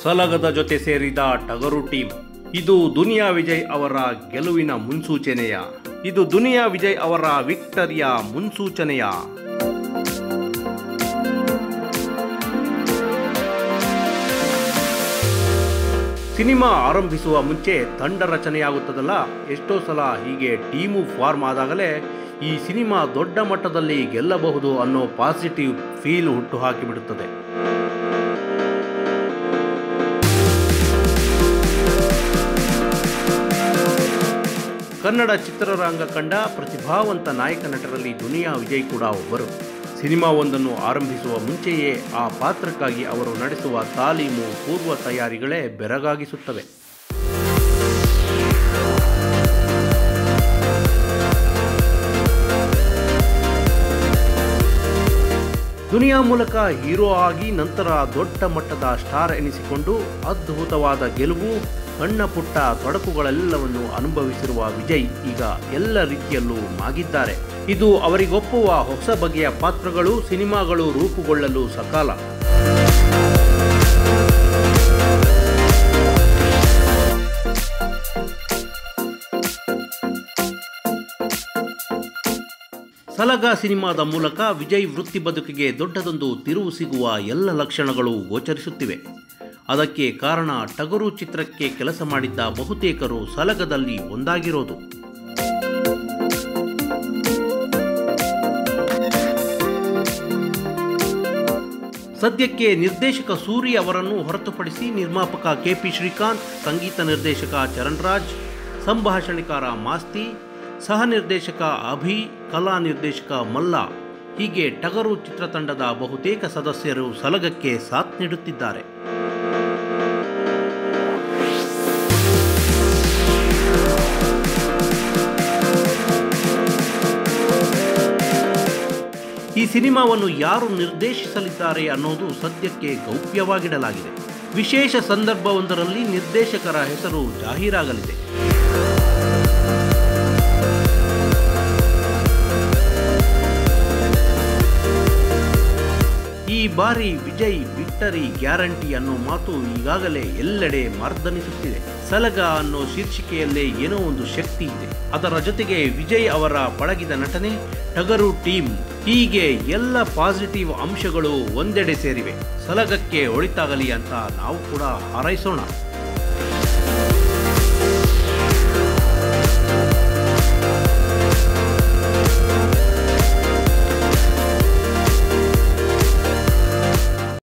ಸಲಗದ ಜೊತೆ ಸೇರಿದ ಟಗರು ಟೀಮ್. ಇದು ದುನಿಯಾ ವಿಜಯ್ ಅವರ ಗೆಲುವಿನ ಮುನ್ಸೂಚನೆಯ? ಇದು ದುನಿಯಾ ವಿಜಯ್ ಅವರ ವಿಕ್ಟರಿಯ ಮುನ್ಸೂಚನೆಯ? ಸಿನಿಮಾ ಆರಂಭಿಸುವ ಮುಂಚೆ ತಂಡ ರಚನೆಯಾಗುತ್ತದಲ್ಲ, ಎಷ್ಟೋ ಸಲ ಹೀಗೆ ಟೀಮು ಫಾರ್ಮ್ ಆದಾಗಲೇ ಈ ಸಿನಿಮಾ ದೊಡ್ಡ ಮಟ್ಟದಲ್ಲಿ ಗೆಲ್ಲಬಹುದು ಅನ್ನೋ ಪಾಸಿಟಿವ್ ಫೀಲ್ ಹುಟ್ಟು ಹಾಕಿಬಿಡುತ್ತದೆ. ಕನ್ನಡ ಚಿತ್ರರಂಗ ಕಂಡ ಪ್ರತಿಭಾವಂತ ನಾಯಕ ನಟರಲ್ಲಿ ದುನಿಯಾ ವಿಜಯ್ ಕೂಡ ಒಬ್ಬರು. ಸಿನಿಮಾವೊಂದನ್ನು ಆರಂಭಿಸುವ ಮುಂಚೆಯೇ ಆ ಪಾತ್ರಕ್ಕಾಗಿ ಅವರು ನಡೆಸುವ ತಾಲೀಮು, ಪೂರ್ವ ತಯಾರಿಗಳೇ ಬೆರಗಾಗಿಸುತ್ತವೆ. ದುನಿಯಾ ಮೂಲಕ ಹೀರೋ ಆಗಿ ನಂತರ ದೊಡ್ಡ ಮಟ್ಟದ ಸ್ಟಾರ್ ಎನಿಸಿಕೊಂಡು ಅದ್ಭುತವಾದ ಗೆಲುವು, ಸಣ್ಣ ಪುಟ್ಟ ತೊಡಕುಗಳೆಲ್ಲವನ್ನು ಅನುಭವಿಸಿರುವ ವಿಜಯ್ ಈಗ ಎಲ್ಲ ರೀತಿಯಲ್ಲೂ ಮಾಗಿದ್ದಾರೆ. ಇದು ಅವರಿಗೊಪ್ಪುವ ಹೊಸ ಬಗೆಯ ಪಾತ್ರಗಳು, ಸಿನಿಮಾಗಳು ರೂಪುಗೊಳ್ಳಲು ಸಕಾಲ. ಸಲಗ ಸಿನಿಮಾದ ಮೂಲಕ ವಿಜಯ್ ವೃತ್ತಿ ಬದುಕಿಗೆ ದೊಡ್ಡದೊಂದು ತಿರುವು ಸಿಗುವ ಎಲ್ಲ ಲಕ್ಷಣಗಳು ಗೋಚರಿಸುತ್ತಿವೆ. ಅದಕ್ಕೆ ಕಾರಣ ಟಗರು ಚಿತ್ರಕ್ಕೆ ಕೆಲಸ ಮಾಡಿದ್ದ ಬಹುತೇಕರು ಸಲಗದಲ್ಲಿ ಒಂದಾಗಿರೋದು. ಸದ್ಯಕ್ಕೆ ನಿರ್ದೇಶಕ ಸೂರಿ ಅವರನ್ನು ಹೊರತುಪಡಿಸಿ ನಿರ್ಮಾಪಕ ಕೆಪಿ ಶ್ರೀಕಾಂತ್, ಸಂಗೀತ ನಿರ್ದೇಶಕ ಚರಣ್ ರಾಜ್, ಸಂಭಾಷಣೆಕಾರ ಮಾಸ್ತಿ, ಸಹ ನಿರ್ದೇಶಕ ಅಭಿ, ಕಲಾ ನಿರ್ದೇಶಕ ಮಲ್ಲ ಹೀಗೆ ಟಗರು ಚಿತ್ರತಂಡದ ಬಹುತೇಕ ಸದಸ್ಯರು ಸಲಗಕ್ಕೆ ಸಾಥ್ ನೀಡುತ್ತಿದ್ದಾರೆ. ಈ ಸಿನಿಮಾವನ್ನು ಯಾರು ನಿರ್ದೇಶಿಸಲಿದ್ದಾರೆ ಅನ್ನೋದು ಸದ್ಯಕ್ಕೆ ಗೌಪ್ಯವಾಗಿಡಲಾಗಿದೆ. ವಿಶೇಷ ಸಂದರ್ಭವೊಂದರಲ್ಲಿ ನಿರ್ದೇಶಕರ ಹೆಸರು ಜಾಹೀರಾಗಲಿದೆ. ಈ ಬಾರಿ ವಿಜಯ್ ವಿಕ್ಟರಿ ಗ್ಯಾರಂಟಿ ಅನ್ನೋ ಮಾತು ಈಗಾಗಲೇ ಎಲ್ಲೆಡೆ ಮಾರ್ದನಿಸುತ್ತಿದೆ. ಸಲಗ ಅನ್ನೋ ಶೀರ್ಷಿಕೆಯಲ್ಲೇ ಏನೋ ಒಂದು ಶಕ್ತಿ ಇದೆ. ಅದರ ಜೊತೆಗೆ ವಿಜಯ್ ಅವರ ಪಳಗಿದ ನಟನೆ, ಟಗರು ಟೀಮ್, ಹೀಗೆ ಎಲ್ಲ ಪಾಸಿಟಿವ್ ಅಂಶಗಳು ಒಂದೆಡೆ ಸೇರಿವೆ. ಸಲಗಕ್ಕೆ ಒಳಿತಾಗಲಿ ಅಂತ ನಾವು ಕೂಡ ಹಾರೈಸೋಣ.